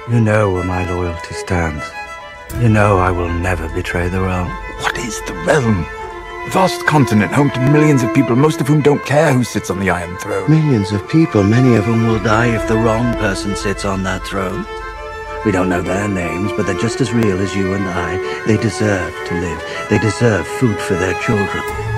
You know where my loyalty stands. You know I will never betray the realm. What is the realm? A vast continent home to millions of people, most of whom don't care who sits on the Iron Throne. Millions of people, many of whom will die if the wrong person sits on that throne. We don't know their names, but they're just as real as you and I. They deserve to live. They deserve food for their children.